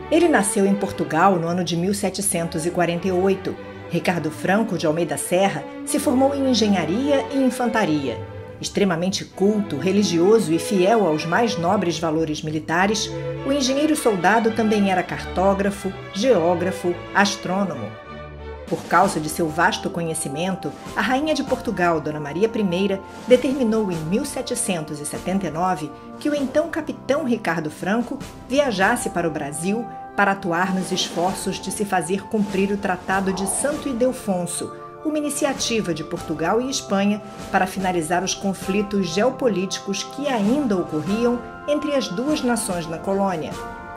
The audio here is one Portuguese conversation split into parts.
Ele nasceu em Portugal no ano de 1748. Ricardo Franco de Almeida Serra se formou em engenharia e infantaria. Extremamente culto, religioso e fiel aos mais nobres valores militares, o engenheiro-soldado também era cartógrafo, geógrafo, astrônomo. Por causa de seu vasto conhecimento, a rainha de Portugal, Dona Maria I, determinou em 1779 que o então capitão Ricardo Franco viajasse para o Brasil para atuar nos esforços de se fazer cumprir o Tratado de Santo Ildefonso, uma iniciativa de Portugal e Espanha para finalizar os conflitos geopolíticos que ainda ocorriam entre as duas nações na colônia.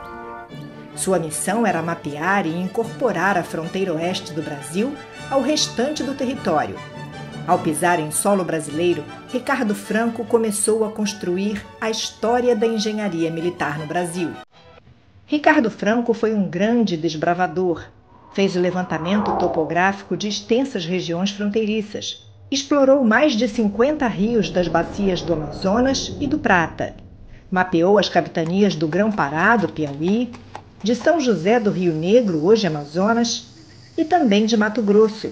Sua missão era mapear e incorporar a fronteira oeste do Brasil ao restante do território. Ao pisar em solo brasileiro, Ricardo Franco começou a construir a história da engenharia militar no Brasil. Ricardo Franco foi um grande desbravador. Fez o levantamento topográfico de extensas regiões fronteiriças. Explorou mais de 50 rios das bacias do Amazonas e do Prata. Mapeou as capitanias do Grão-Pará, do Piauí, de São José do Rio Negro, hoje Amazonas, e também de Mato Grosso.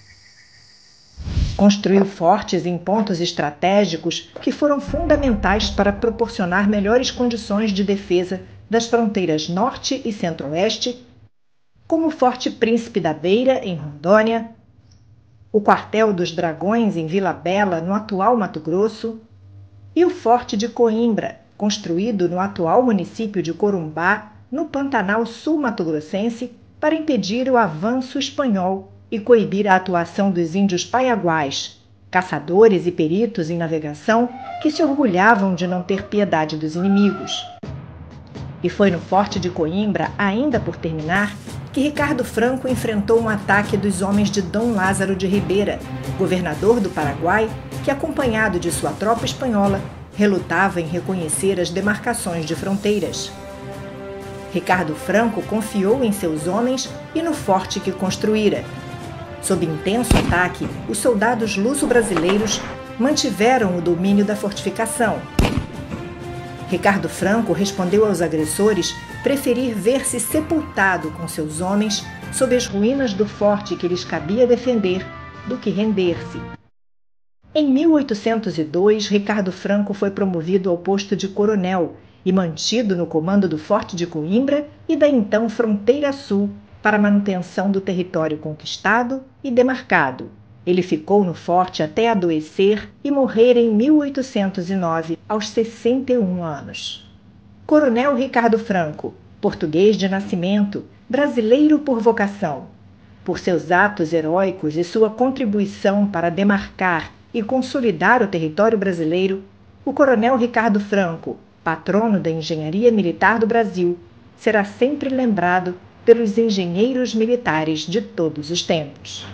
Construiu fortes em pontos estratégicos que foram fundamentais para proporcionar melhores condições de defesa das fronteiras norte e centro-oeste, como o Forte Príncipe da Beira, em Rondônia, o Quartel dos Dragões, em Vila Bela, no atual Mato Grosso, e o Forte de Coimbra, construído no atual município de Corumbá, no Pantanal sul-mato-grossense, para impedir o avanço espanhol e coibir a atuação dos índios paiaguás, caçadores e peritos em navegação que se orgulhavam de não ter piedade dos inimigos. E foi no Forte de Coimbra, ainda por terminar, que Ricardo Franco enfrentou um ataque dos homens de Dom Lázaro de Ribeira, governador do Paraguai, que, acompanhado de sua tropa espanhola, relutava em reconhecer as demarcações de fronteiras. Ricardo Franco confiou em seus homens e no forte que construíra. Sob intenso ataque, os soldados luso-brasileiros mantiveram o domínio da fortificação. Ricardo Franco respondeu aos agressores preferir ver-se sepultado com seus homens sob as ruínas do forte que lhes cabia defender do que render-se. Em 1802, Ricardo Franco foi promovido ao posto de coronel e mantido no comando do Forte de Coimbra e da então Fronteira Sul para a manutenção do território conquistado e demarcado. Ele ficou no forte até adoecer e morrer em 1809, aos 61 anos. Coronel Ricardo Franco, português de nascimento, brasileiro por vocação. Por seus atos heróicos e sua contribuição para demarcar e consolidar o território brasileiro, o coronel Ricardo Franco, patrono da engenharia militar do Brasil, será sempre lembrado pelos engenheiros militares de todos os tempos.